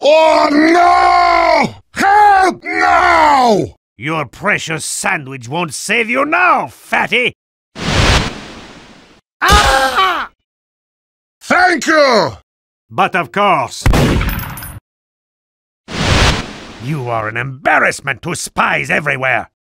Oh no! Help now! Your precious sandwich won't save you now, fatty! Ah! Thank you! But of course. You are an embarrassment to spies everywhere.